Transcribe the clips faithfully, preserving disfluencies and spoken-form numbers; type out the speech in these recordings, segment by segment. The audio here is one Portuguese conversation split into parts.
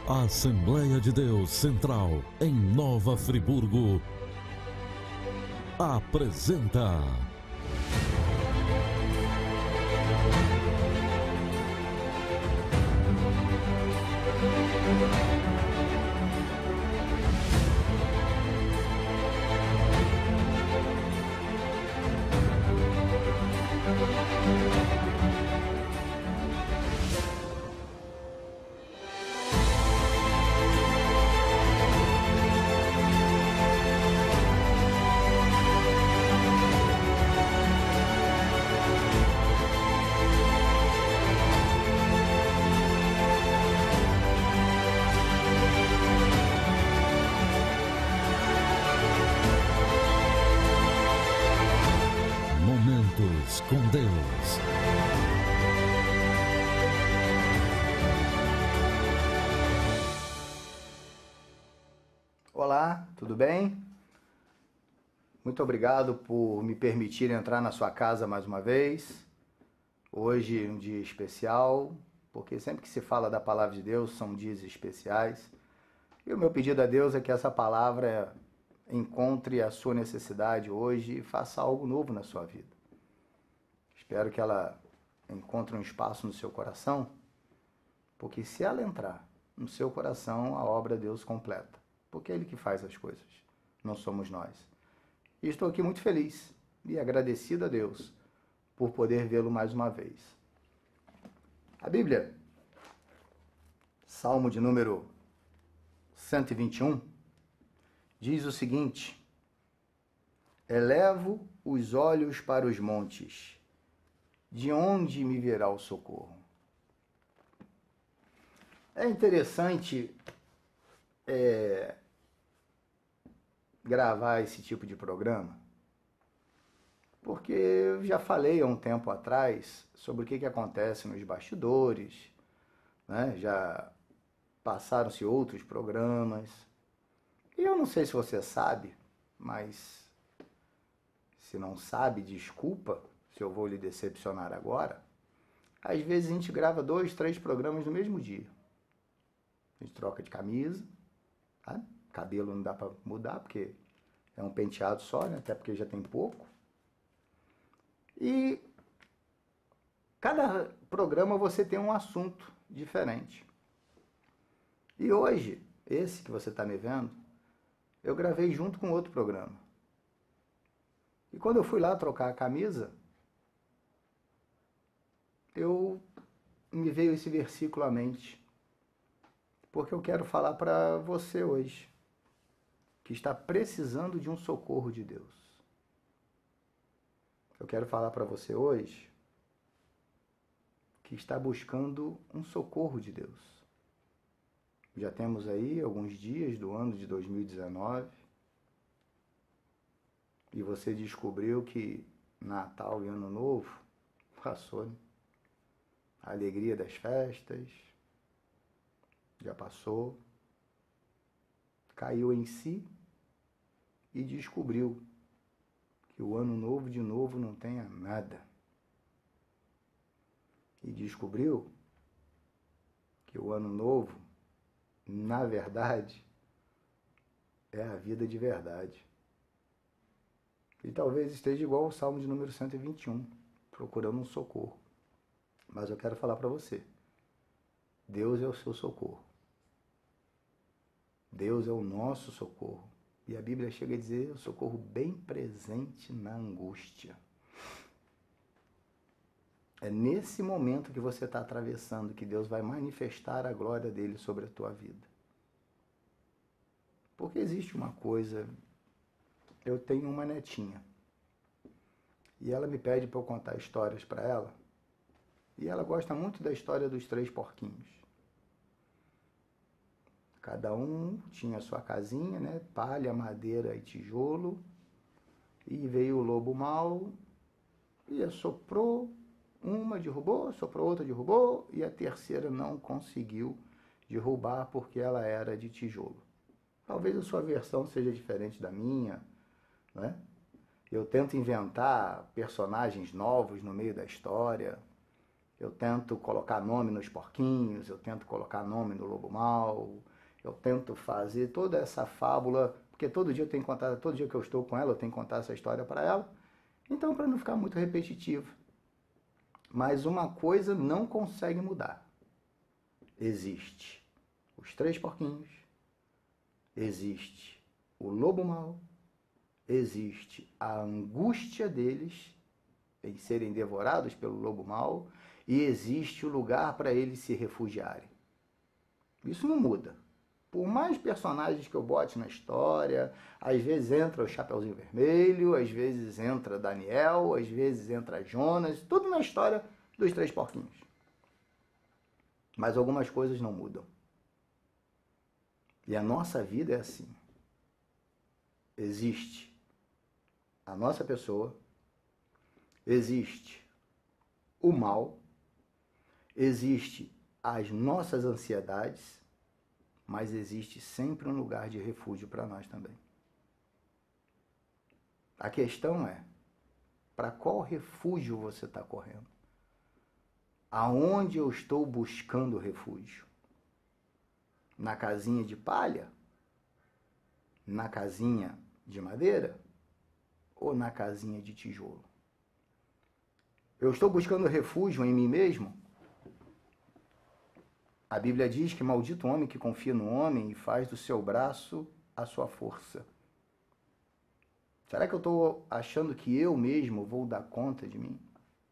A Assembleia de Deus Central, em Nova Friburgo, apresenta Momentos com Deus. Olá, tudo bem? Muito obrigado por me permitir entrar na sua casa mais uma vez. Hoje é um dia especial, porque sempre que se fala da palavra de Deus são dias especiais. E o meu pedido a Deus é que essa palavra encontre a sua necessidade hoje e faça algo novo na sua vida. Espero que ela encontre um espaço no seu coração, porque se ela entrar no seu coração, a obra Deus completa. Porque é Ele que faz as coisas, não somos nós. E estou aqui muito feliz e agradecido a Deus por poder vê-lo mais uma vez. A Bíblia, Salmo de número cento e vinte e um, diz o seguinte: elevo os olhos para os montes, de onde me virá o socorro? É interessante é, gravar esse tipo de programa, porque eu já falei há um tempo atrás sobre o que, que acontece nos bastidores, né? Já passaram-se outros programas, e eu não sei se você sabe, mas se não sabe, desculpa se eu vou lhe decepcionar agora. Às vezes a gente grava dois, três programas no mesmo dia. A gente troca de camisa, tá? Cabelo não dá para mudar, porque é um penteado só, né? Até porque já tem pouco. E cada programa você tem um assunto diferente. E hoje, esse que você está me vendo, eu gravei junto com outro programa. E quando eu fui lá trocar a camisa, eu me veio esse versículo à mente, porque eu quero falar para você hoje, que está precisando de um socorro de Deus. Eu quero falar para você hoje, que está buscando um socorro de Deus. Já temos aí alguns dias do ano de dois mil e dezenove, e você descobriu que Natal e Ano Novo passou, né? A alegria das festas já passou, caiu em si e descobriu que o ano novo de novo não tem nada. E descobriu que o ano novo, na verdade, é a vida de verdade. E talvez esteja igual ao Salmo de número cento e vinte e um, procurando um socorro. Mas eu quero falar para você, Deus é o seu socorro. Deus é o nosso socorro. E a Bíblia chega a dizer o socorro bem presente na angústia. É nesse momento que você está atravessando que Deus vai manifestar a glória dele sobre a tua vida. Porque existe uma coisa, eu tenho uma netinha, e ela me pede para eu contar histórias para ela, e ela gosta muito da história dos três porquinhos. Cada um tinha a sua casinha, né? Palha, madeira e tijolo. E veio o lobo mau e assoprou. Uma derrubou, assoprou outra, derrubou. E a terceira não conseguiu derrubar porque ela era de tijolo. Talvez a sua versão seja diferente da minha, né? Eu tento inventar personagens novos no meio da história. eu tento colocar nome nos porquinhos, eu tento colocar nome no lobo mau, eu tento fazer toda essa fábula, porque todo dia eu tenho que contar, todo dia que eu estou com ela, eu tenho que contar essa história para ela. Então, para não ficar muito repetitivo. Mas uma coisa não consegue mudar. Existe os três porquinhos, existe o lobo mau, existe a angústia deles em serem devorados pelo lobo mau e existe o lugar para eles se refugiarem. Isso não muda. Por mais personagens que eu bote na história, às vezes entra o Chapeuzinho Vermelho, às vezes entra Daniel, às vezes entra Jonas, tudo na história dos três porquinhos. Mas algumas coisas não mudam. E a nossa vida é assim. Existe a nossa pessoa, existe o mal, existe as nossas ansiedades, mas existe sempre um lugar de refúgio para nós também. A questão é, para qual refúgio você está correndo? Aonde eu estou buscando refúgio? Na casinha de palha? Na casinha de madeira? Ou na casinha de tijolo? Eu estou buscando refúgio em mim mesmo? A Bíblia diz que maldito o homem que confia no homem e faz do seu braço a sua força. Será que eu estou achando que eu mesmo vou dar conta de mim?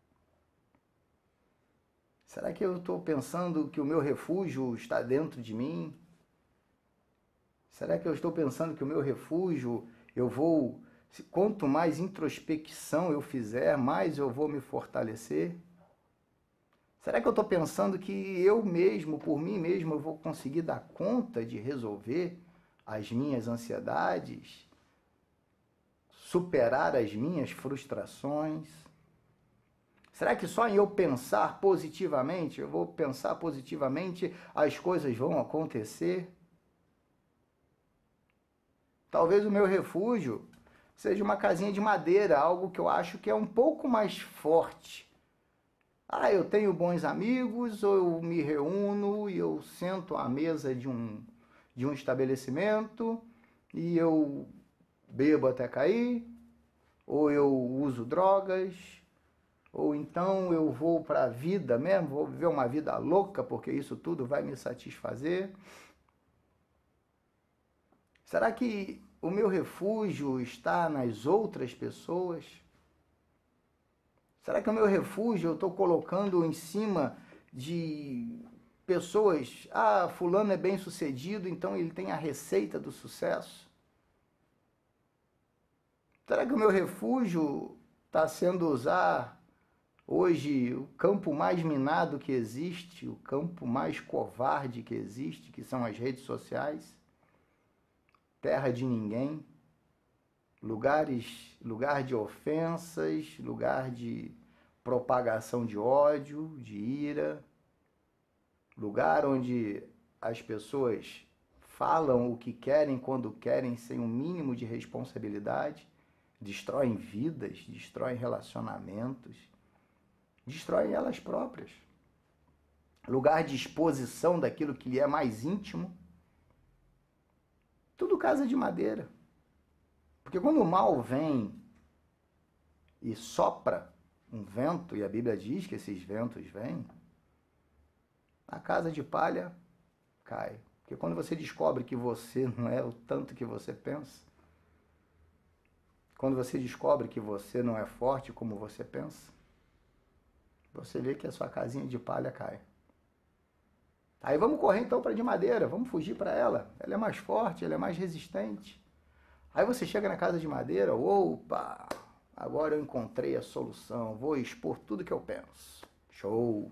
Será que eu estou pensando que o meu refúgio está dentro de mim? Será que eu estou pensando que o meu refúgio, eu vou, quanto mais introspecção eu fizer, mais eu vou me fortalecer? Será que eu estou pensando que eu mesmo, por mim mesmo, eu vou conseguir dar conta de resolver as minhas ansiedades, superar as minhas frustrações? Será que só em eu pensar positivamente, eu vou pensar positivamente, as coisas vão acontecer? Talvez o meu refúgio seja uma casinha de madeira, algo que eu acho que é um pouco mais forte. Ah, eu tenho bons amigos, ou eu me reúno e eu sento à mesa de um, de um estabelecimento e eu bebo até cair, ou eu uso drogas, ou então eu vou para a vida mesmo, vou viver uma vida louca porque isso tudo vai me satisfazer. Será que o meu refúgio está nas outras pessoas? Será que o meu refúgio eu estou colocando em cima de pessoas? Ah, fulano é bem sucedido, então ele tem a receita do sucesso? Será que o meu refúgio está sendo usar hoje o campo mais minado que existe, o campo mais covarde que existe, que são as redes sociais? Terra de ninguém, lugares, lugar de ofensas, lugar de propagação de ódio, de ira, lugar onde as pessoas falam o que querem quando querem sem um mínimo de responsabilidade, destroem vidas, destroem relacionamentos, destroem elas próprias. Lugar de exposição daquilo que lhe é mais íntimo. Tudo casa de madeira. Porque quando o mal vem e sopra um vento, e a Bíblia diz que esses ventos vêm, a casa de palha cai. Porque quando você descobre que você não é o tanto que você pensa, quando você descobre que você não é forte como você pensa, você vê que a sua casinha de palha cai. Aí vamos correr então para de madeira, vamos fugir para ela. Ela é mais forte, ela é mais resistente. Aí você chega na casa de madeira, opa, agora eu encontrei a solução, vou expor tudo que eu penso. Show!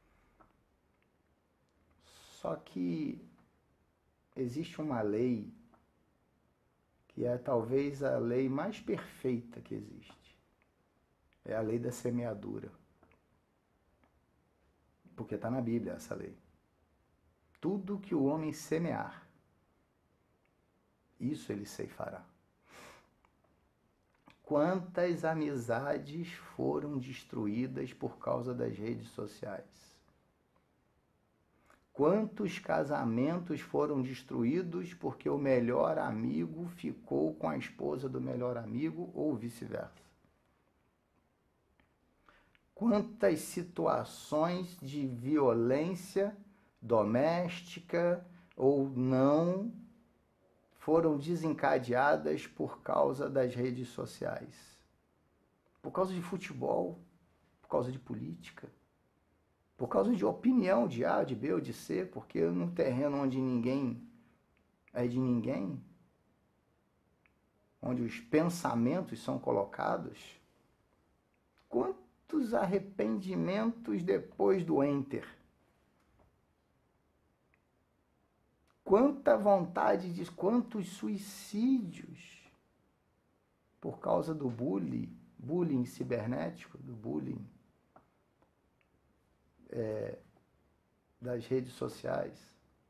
Só que existe uma lei que é talvez a lei mais perfeita que existe. É a lei da semeadura. Porque está na Bíblia essa lei. Tudo que o homem semear, isso ele ceifará. Quantas amizades foram destruídas por causa das redes sociais? Quantos casamentos foram destruídos porque o melhor amigo ficou com a esposa do melhor amigo ou vice-versa? Quantas situações de violência doméstica ou não foram desencadeadas por causa das redes sociais? Por causa de futebol, por causa de política, por causa de opinião de A, de B ou de C, porque num terreno onde ninguém é de ninguém, onde os pensamentos são colocados, quantos arrependimentos depois do enter? Quanta vontade de... Quantos suicídios por causa do bullying, bullying cibernético, do bullying é, das redes sociais.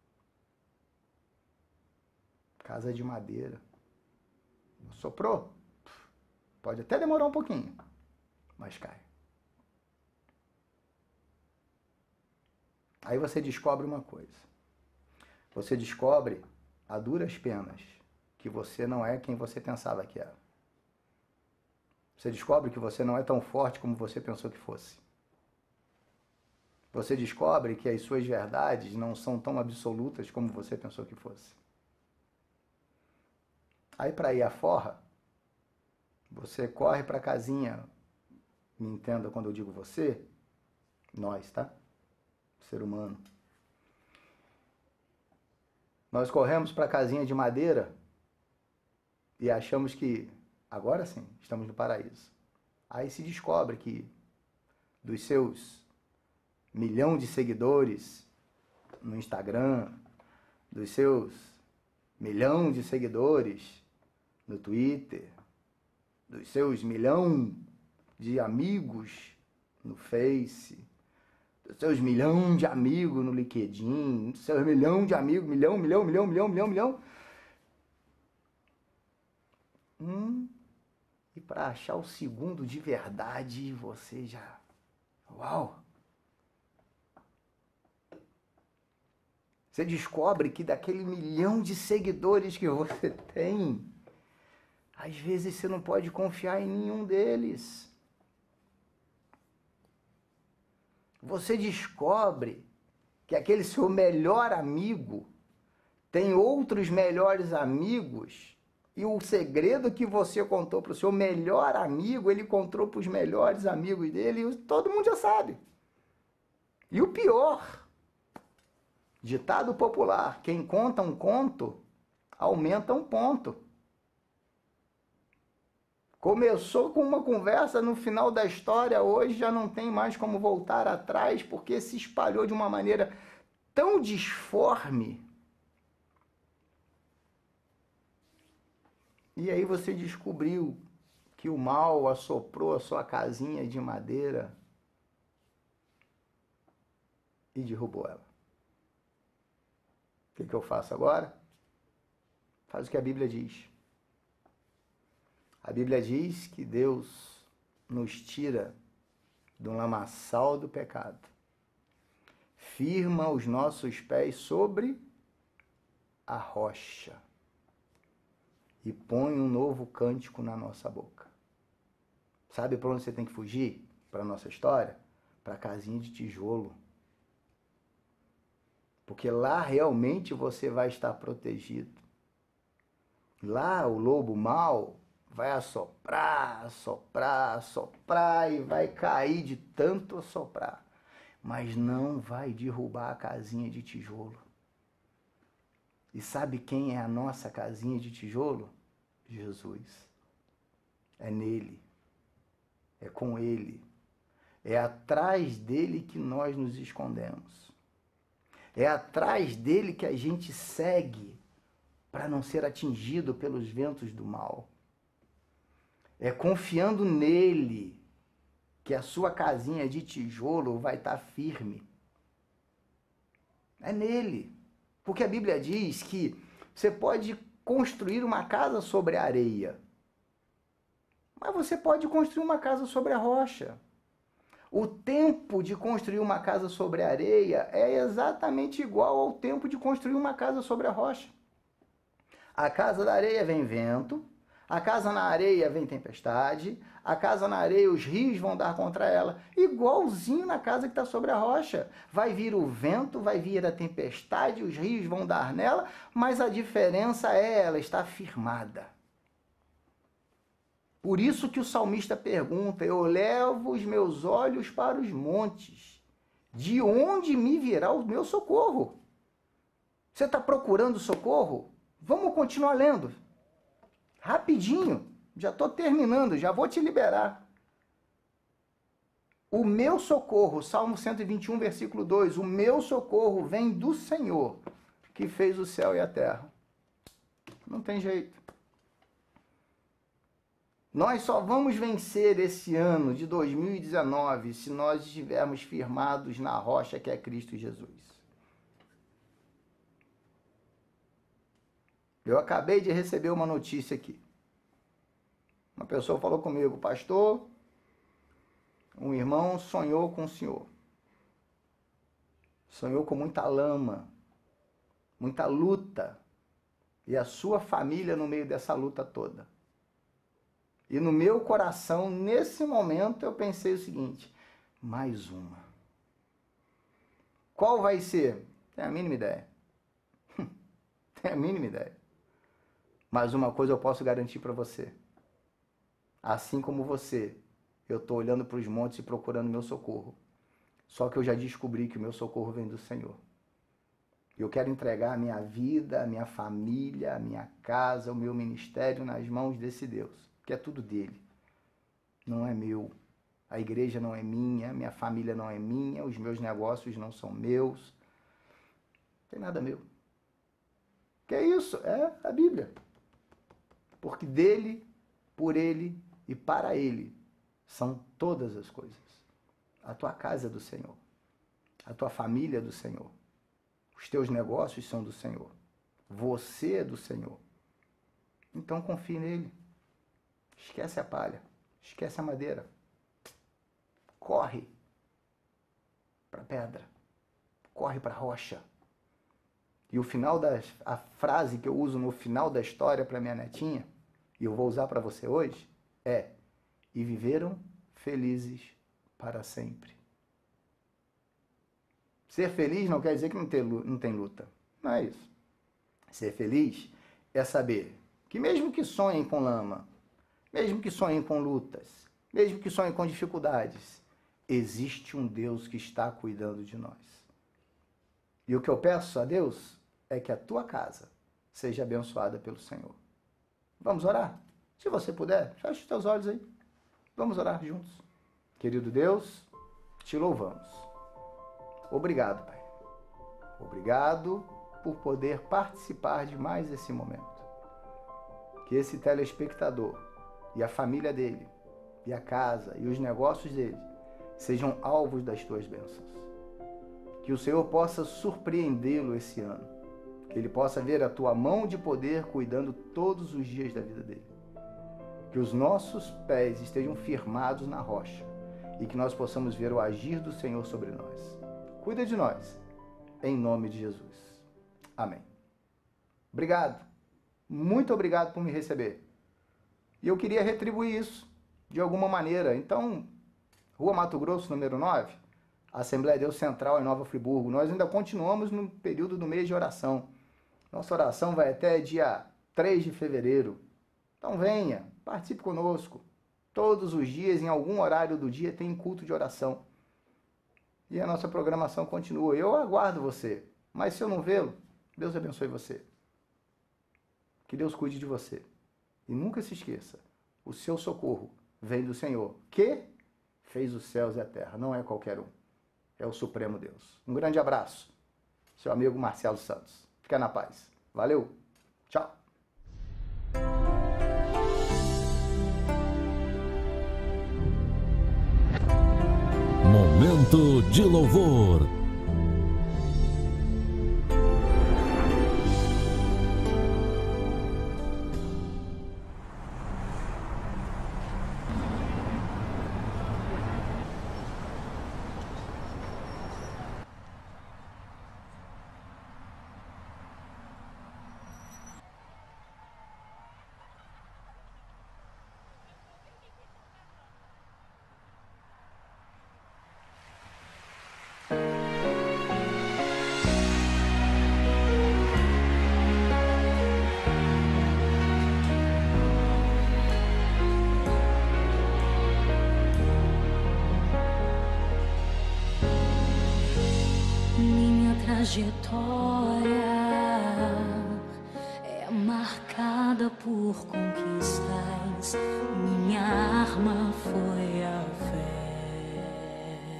Casa de madeira. Soprou? Pode até demorar um pouquinho, mas cai. Aí você descobre uma coisa. Você descobre, a duras penas, que você não é quem você pensava que era. Você descobre que você não é tão forte como você pensou que fosse. Você descobre que as suas verdades não são tão absolutas como você pensou que fosse. Aí, para ir à forra, você corre para a casinha, me entenda quando eu digo você, nós, tá? Ser humano. Nós corremos para a casinha de madeira e achamos que, agora sim, estamos no paraíso. Aí se descobre que dos seus milhão de seguidores no Instagram, dos seus milhão de seguidores no Twitter, dos seus milhão de amigos no Face, dos seus milhão de amigos no LinkedIn, dos seus milhão de amigos, milhão, milhão, milhão, milhão, milhão, milhão. Hum, e para achar o segundo de verdade, você já... Uau! Você descobre que daquele milhão de seguidores que você tem, às vezes você não pode confiar em nenhum deles. Você descobre que aquele seu melhor amigo tem outros melhores amigos e o segredo que você contou para o seu melhor amigo, ele contou para os melhores amigos dele e todo mundo já sabe. E o pior, ditado popular, quem conta um conto, aumenta um ponto. Começou com uma conversa, no final da história, hoje já não tem mais como voltar atrás, porque se espalhou de uma maneira tão disforme. E aí você descobriu que o mal assoprou a sua casinha de madeira e derrubou ela. O que, que eu faço agora? Faz o que a Bíblia diz. A Bíblia diz que Deus nos tira do lamaçal do pecado, firma os nossos pés sobre a rocha e põe um novo cântico na nossa boca. Sabe para onde você tem que fugir? Para a nossa história? Para a casinha de tijolo. Porque lá realmente você vai estar protegido. Lá o lobo mau vai assoprar, assoprar, assoprar e vai cair de tanto assoprar. Mas não vai derrubar a casinha de tijolo. E sabe quem é a nossa casinha de tijolo? Jesus. É nele. É com ele. É atrás dele que nós nos escondemos. É atrás dele que a gente segue para não ser atingido pelos ventos do mal. É confiando nele que a sua casinha de tijolo vai estar firme. É nele. Porque a Bíblia diz que você pode construir uma casa sobre a areia, Mas você pode construir uma casa sobre a rocha. O tempo de construir uma casa sobre a areia é exatamente igual ao tempo de construir uma casa sobre a rocha. A casa da areia vem vento, a casa na areia vem tempestade, a casa na areia os rios vão dar contra ela, igualzinho na casa que está sobre a rocha. Vai vir o vento, vai vir a tempestade, os rios vão dar nela, mas a diferença é ela está firmada. Por isso que o salmista pergunta, eu levo os meus olhos para os montes, de onde me virá o meu socorro? Você está procurando socorro? Vamos continuar lendo. Rapidinho, já estou terminando, já vou te liberar. O meu socorro, Salmo cento e vinte e um, versículo dois, o meu socorro vem do Senhor, que fez o céu e a terra. Não tem jeito. Nós só vamos vencer esse ano de dois mil e dezenove se nós estivermos firmados na rocha que é Cristo Jesus. Eu acabei de receber uma notícia aqui. Uma pessoa falou comigo, pastor, um irmão sonhou com o senhor. Sonhou com muita lama, muita luta, e a sua família no meio dessa luta toda. E no meu coração, nesse momento, eu pensei o seguinte, mais uma. Qual vai ser? Tenho a mínima ideia. Tenho a mínima ideia. Mas uma coisa eu posso garantir para você. Assim como você, eu estou olhando para os montes e procurando meu socorro. Só que eu já descobri que o meu socorro vem do Senhor. Eu quero entregar a minha vida, a minha família, a minha casa, o meu ministério nas mãos desse Deus. Que é tudo dele, não é meu. A igreja não é minha, minha família não é minha, os meus negócios não são meus, não tem nada meu. Que é isso? É a Bíblia. Porque dele, por ele e para ele são todas as coisas. A tua casa é do Senhor, a tua família é do Senhor, os teus negócios são do Senhor, você é do Senhor. Então confie nele. Esquece a palha, esquece a madeira. Corre para a pedra, corre para a rocha. E o final da a frase que eu uso no final da história para minha netinha, e eu vou usar para você hoje, é: e viveram felizes para sempre. Ser feliz não quer dizer que não tem, não tem luta. Não é isso. Ser feliz é saber que mesmo que sonhem com lama, mesmo que sonhem com lutas, mesmo que sonhem com dificuldades, existe um Deus que está cuidando de nós. E o que eu peço a Deus é que a tua casa seja abençoada pelo Senhor. Vamos orar? Se você puder, feche os teus olhos aí. Vamos orar juntos. Querido Deus, te louvamos. Obrigado, Pai. Obrigado por poder participar de mais esse momento. Que esse telespectador e a família dele, e a casa, e os negócios dele, sejam alvos das tuas bênçãos. Que o Senhor possa surpreendê-lo esse ano. Que ele possa ver a tua mão de poder cuidando todos os dias da vida dele. Que os nossos pés estejam firmados na rocha e que nós possamos ver o agir do Senhor sobre nós. Cuida de nós, em nome de Jesus. Amém. Obrigado. Muito obrigado por me receber. E eu queria retribuir isso de alguma maneira. Então, Rua Mato Grosso, número nove, Assembleia de Deus Central em Nova Friburgo. Nós ainda continuamos no período do mês de oração. Nossa oração vai até dia três de fevereiro. Então venha, participe conosco. Todos os dias, em algum horário do dia, tem culto de oração. E a nossa programação continua. Eu aguardo você. Mas se eu não vê-lo, Deus abençoe você. Que Deus cuide de você. E nunca se esqueça, o seu socorro vem do Senhor, que fez os céus e a terra. Não é qualquer um. É o Supremo Deus. Um grande abraço. Seu amigo Marcelo Santos. Fica na paz. Valeu. Tchau. Momento de louvor. trajetória é marcada por conquistas. Minha arma foi a fé.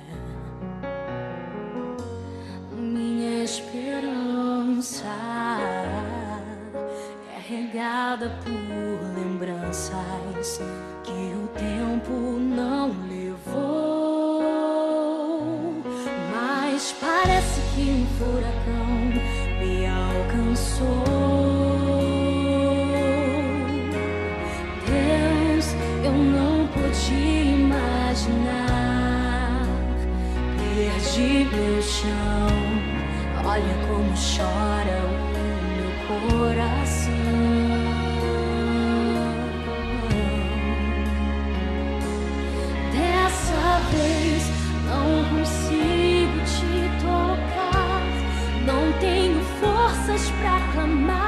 Minha esperança é regada por lembranças que o tempo não levou. Mas parece que um furacão me alcançou. Deus, eu não pude imaginar. Perdi meu chão. Olha como chora o meu coração. Dessa vez não consigo te tocar. Não tenho forças pra clamar.